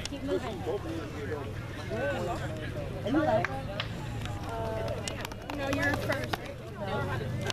Keep moving. Are you right? No, you're first.